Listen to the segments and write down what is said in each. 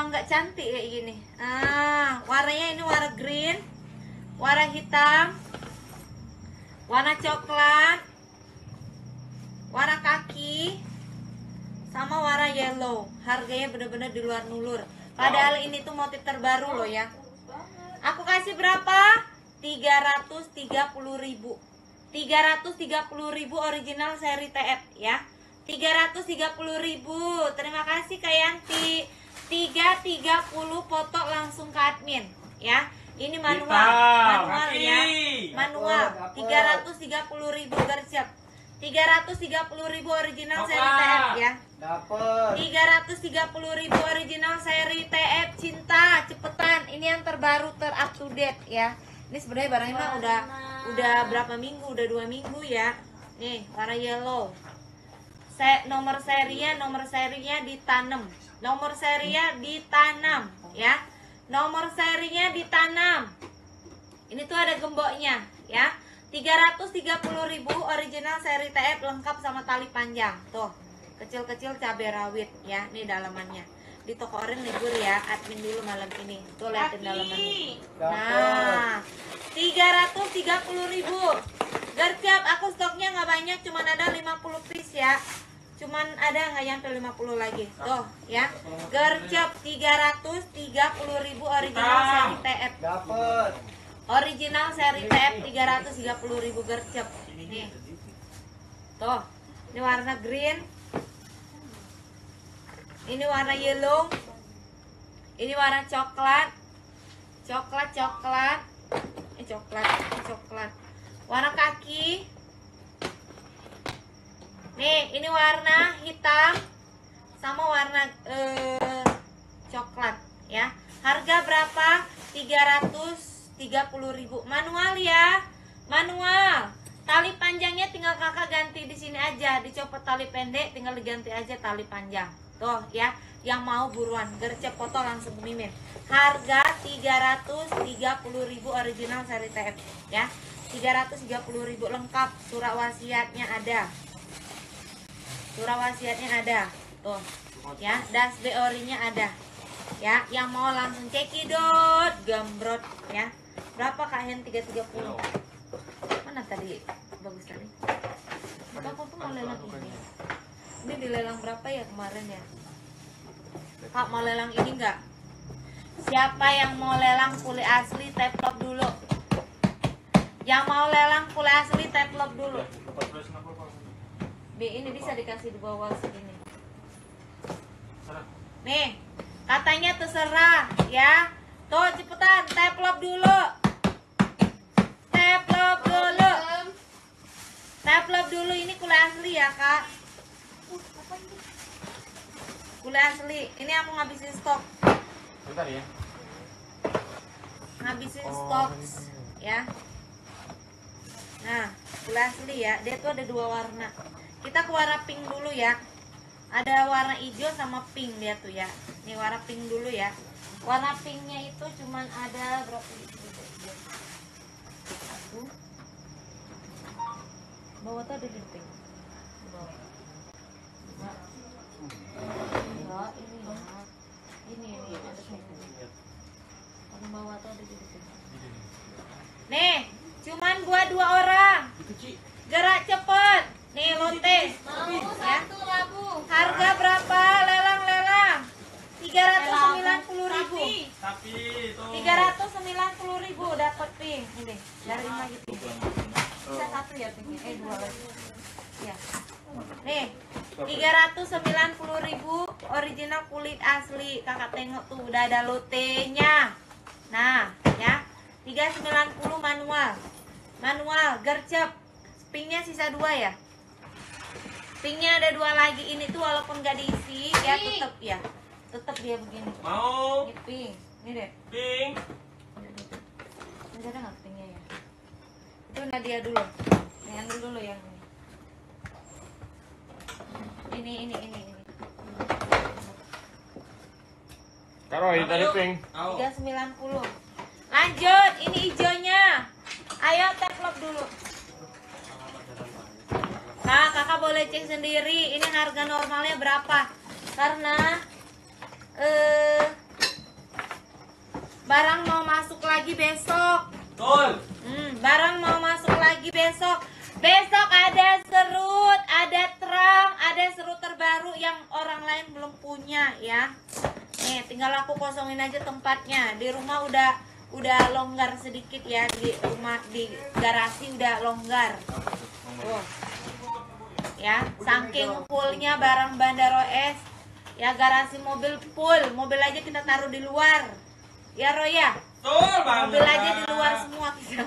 nggak cantik kayak gini. Warnanya ini warna green, warna hitam, warna coklat, warna kaki, sama warna yellow. Harganya bener-bener di luar nulur. Padahal ini tuh motif terbaru loh ya. Aku kasih berapa? 330.000. 330.000 original seri TF ya. 330.000. Terima kasih Kak Yanti. 330 foto langsung ke admin ya. Ini manual ya. Manual 330.000 gercep. 330.000 original seri TF ya. Dapat. 330.000 original seri TF cinta, cepetan. Ini yang terbaru, up to date ya. Ini sebenarnya barangnya mah udah berapa minggu? Udah 2 minggu ya. Nih, warna yellow. Nomor serinya ditanam. Nomor serinya ditanam ya. Nomor serinya ditanam. Ini tuh ada gemboknya ya. 330.000 original seri TF lengkap sama tali panjang. Tuh, kecil-kecil cabai rawit ya. Ini dalamannya. Di toko Oren libur ya, admin dulu malam ini. Tuh liatin dalamannya. Nah, 330.000. Gercep, aku stoknya nggak banyak, cuman ada 50 piece ya. Cuman ada nggak nyampe 50 lagi. Tuh ya. Gercep 330.000 original seri TF. Dapat. Original seri TF 330.000 gercep. Nih. Tuh. Ini warna green. Ini warna yellow. Ini warna coklat. Coklat. Warna kaki. Nih, ini warna hitam sama warna coklat ya. Harga berapa? 330.000. Manual ya. Manual. Tali panjangnya tinggal kakak ganti di sini aja. Dicopot tali pendek, tinggal diganti aja tali panjang. Tuh ya, yang mau buruan gercep foto langsung mimin. Harga 330.000 original seri TF ya. 330.000 lengkap, surat wasiatnya ada. Surat wasiatnya ada. Tuh ya, das ori-nya ada. Ya, yang mau langsung cekidot gambrot ya. Berapa Kak Hen? 330. Mana tadi? Bagus tadi. Aku tuh mau lelang ini. Ini dilelang berapa ya kemarin ya? Kak mau lelang ini enggak? Siapa yang mau lelang kulit asli tap love dulu? Yang mau lelang kulit asli tap love dulu. Ini bisa dikasih di bawah segini. Nih, katanya terserah ya. Tuh cepetan tap love dulu. Tap love dulu. Tap love dulu, ini kulit asli ya Kak. Kulit asli. Ini aku ngabisin stok. Bentar ya. Ngabisin stok ya. Nah, kulit asli ya. Dia tuh ada 2 warna. Kita ke warna pink dulu ya. Ada warna hijau sama pink dia tuh ya. Ini warna pink dulu ya. Warna pinknya itu cuman ada berapa? Satu. Bawah tuh ada di pink. Bawah. Enggak, ini ya. Ini ada pink. Paling bawah tuh ada di pink. Nih, cuman buat 2 orang. Gerak cepet. Nih lotes. Ya. Harga berapa? Lelang. 390.000. 390.000 dapat pink. Ini dari lagi pink. Bisa 1 ya pinknya. 2 lagi. Ya. Nih, 390.000 original kulit asli. Kakak tengok tuh udah ada lotenya. Nah, ya. 390 manual. Manual gercep. Pinknya sisa 2 ya. Pinknya ada 2 lagi. Ini tuh walaupun gak diisi ya tetep ya. Tetep dia begini. Mau? Ini pink. Ini deh. Pink. Ini ada nggak pinknya ya? Itu Nadia dulu. Yang ambil dulu yang ini. Taruh ini tadi pink. 390. Lanjut, ini hijaunya. Ayo tap love dulu. Nah, kakak boleh cek sendiri. Ini harga normalnya berapa? Karena barang mau masuk lagi besok. Betul. Barang mau masuk lagi besok. Besok ada serut, ada terang, ada serut terbaru yang orang lain belum punya ya. Nih, tinggal aku kosongin aja tempatnya. Di rumah udah longgar sedikit ya, di rumah di garasi udah longgar. Tuh. Ya, saking fullnya barang Bandaro S. Ya, garasi mobil full. Mobil aja kita taruh di luar. Ya, Roya. Betul banget. Mobil aja di luar semua kita.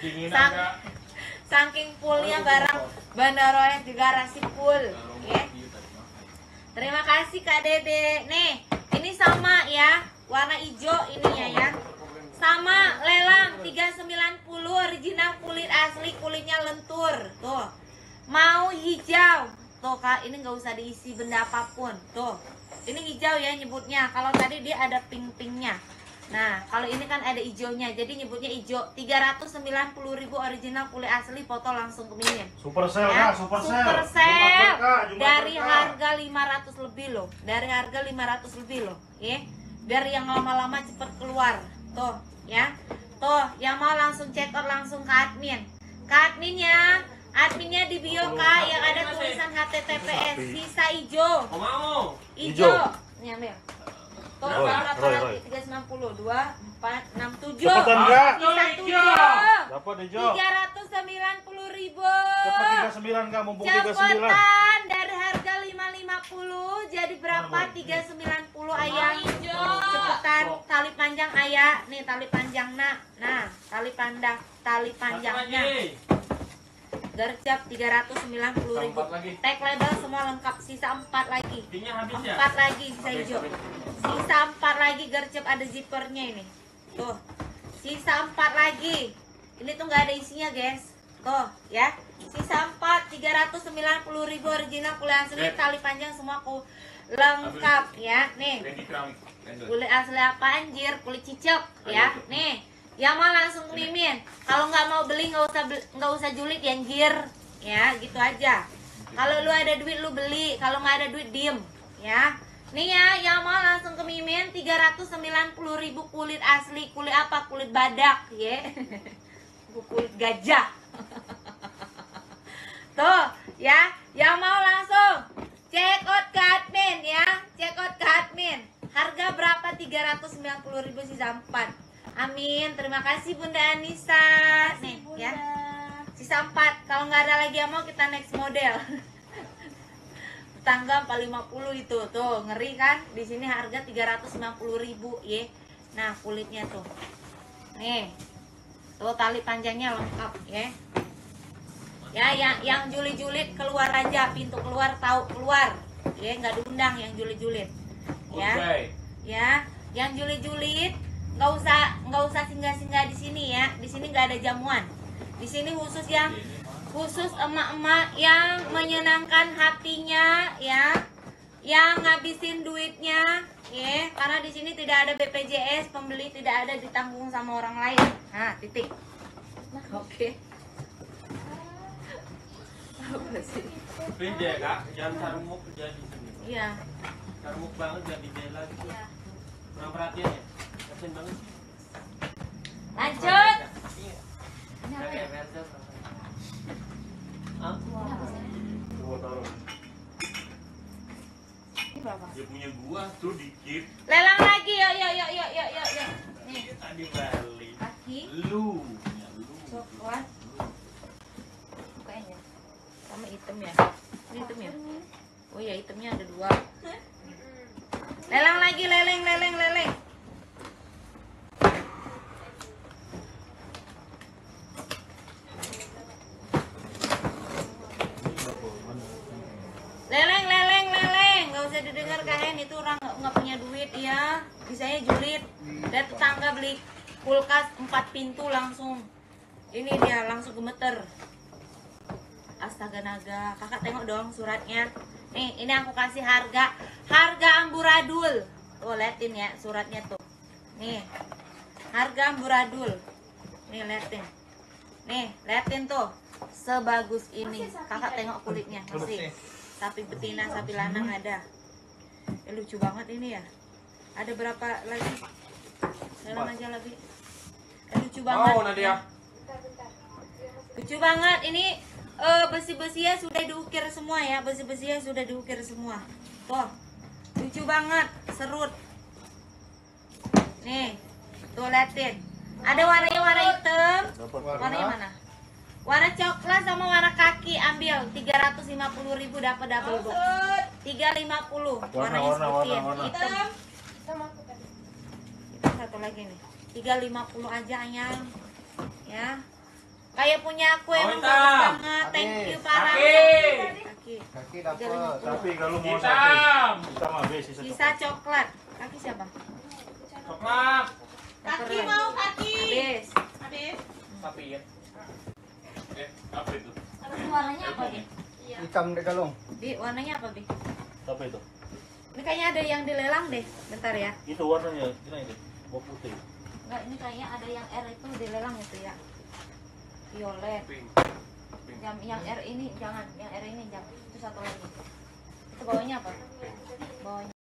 Saking fullnya barang Bandaro S di garasi full. Ya. Terima kasih Kak Dede. Nih, ini sama ya. Warna hijau ininya ya. Sama lelang 390 original kulit asli, kulitnya lentur. Tuh. Mau hijau. Tuh Kak, ini nggak usah diisi benda apapun. Tuh. Ini hijau ya nyebutnya. Kalau tadi dia ada pink-pinknya. Nah, kalau ini kan ada hijaunya, jadi nyebutnya hijau. 390.000 original kulit asli, foto langsung ke Mimin. Super sale Ya, Kak, super super sale. sale. Jumlah Dari berkah. harga 500 lebih loh. Dari harga 500 lebih loh, ya. Biar yang lama-lama cepet keluar. Tuh, ya. Tuh, yang mau langsung check out langsung ke admin. Ke admin ya. Adminnya di bio Kak, yang ada tulisan HTTPS. Sisa hijau. Mau. Hijau. Nih ambil. Tuh, Roy, berapa Roy, lagi? Roy. 390, 2, 4, 6, 7. Cepetan Kak. Sisa 7. Dapat hijau. 390.000. Dapat 39 Kak, mumpung 39. Cepetan dari harga 550 jadi berapa? 390 ayah. Cepetan tali panjang ayah. Nih tali panjang nak. Nah, tali panjangnya. Gercep 390.000. Empat lagi. Tag label semua lengkap, sisa 4 lagi. Tingnya habis ya? 4 lagi sisa hijau. Sisa 4 lagi gercep, ada zippernya ini. Tuh. Sisa 4 lagi. Ini tuh nggak ada isinya, guys. Tuh, ya. Sisa 4 390.000 original kulit asli, tali panjang semua aku lengkap ya. Nih. Randy keramik. Kulit asli apa anjir? Kulit cicak ya. Nih. Yang mau langsung ke Mimin. Kalau nggak mau beli nggak usah julid ya anjir. Ya, gitu aja. Kalau lu ada duit lu beli, kalau nggak ada duit diem ya. Nih ya, yang mau langsung ke Mimin 390.000 kulit asli. Kulit apa? Kulit badak ya. Kulit gajah. Tuh, ya. Yang mau langsung check out ke admin ya. Check out ke admin. Harga berapa? 390.000 sisa 4. Amin. Terima kasih Bunda Anissa. Nih, ya. Sisa 4. Kalau nggak ada lagi yang mau kita next model. Tangga 450 itu. Tuh, ngeri kan? Di sini harga 390.000 ya. Nah, kulitnya tuh. Nih. Tuh tali panjangnya lengkap ya. Ya, yang julid-julid keluar aja, pintu keluar tahu keluar. Ya, nggak diundang yang julid-julid. Ya. Ya, yang julid-julid nggak usah singgah-singgah di sini ya. Di sini nggak ada jamuan. Di sini khusus emak-emak yang menyenangkan hatinya ya, yang ngabisin duitnya ya, karena di sini tidak ada BPJS, pembeli tidak ada ditanggung sama orang lain. Nah, titik. Nah, oke. Apa sih? Beda Kak, jangan sarmuk jadi sini. Iya. Sarmuk banget jadi bela gitu. Iya. Kurang perhatian ya. Kasian banget. Lanjut. Iya. Ini apa ya? Hah? Ini berapa? Dia punya gua tuh dikit. Lelang lagi, yuk. Nih, Tadi balik. kaki, Lu. Ya, lu. coklat, kayaknya sama hitam ya. Ini hitam ya? Oh ya, hitamnya ada 2. Lelang lagi, leleng. Leleng. Gak usah didengar kain, itu orang nggak punya duit ya. Bisanya julid. Dan tetangga beli kulkas 4 pintu langsung. Ini dia langsung gemeter. Astaga naga, kakak tengok dong suratnya. Nih, ini aku kasih harga amburadul. Tuh, liatin ya suratnya tuh. Nih, harga amburadul. Nih, liatin. Nih, liatin tuh. Sebagus ini. Kakak tengok kulitnya. Masih. Sapi betina, sapi lanang ada. Lucu banget ini ya. Ada berapa lagi? Dalam aja lebih. Lucu banget. Oh, Nadia. Lucu banget. Ini besi-besinya sudah diukir semua ya. Besi-besinya sudah diukir semua. Tuh. Lucu banget. Serut. Nih. Tuh liatin. Ada warnanya warna hitam. Dapat. Warnanya mana? Warna coklat sama warna kaki ambil 350.000 dapat double box. 350. Warnanya seperti ini. Hitam. Itu satu lagi nih. 350 aja Anyang. Ya. Kayak punya aku emang hitam. bagus banget. Thank you parah. Kaki. Kaki. dapat. Tapi kalau mau Hitam. satu, kita mah habis sisa Sisa coklat. Kaki siapa? Coklat. Kaki mau kaki. Habis. Tapi ya. Apa itu? Warnanya apa nih? Hitam di galung. Bi, warnanya apa Bi? Apa itu? Ini kayaknya ada yang dilelang deh. Bentar ya. Itu warnanya, ini bawah putih. Enggak, ini kayaknya ada yang R itu dilelang itu ya. Violet. Pink. Yang R ini jangan, yang R ini jangan. Itu satu lagi.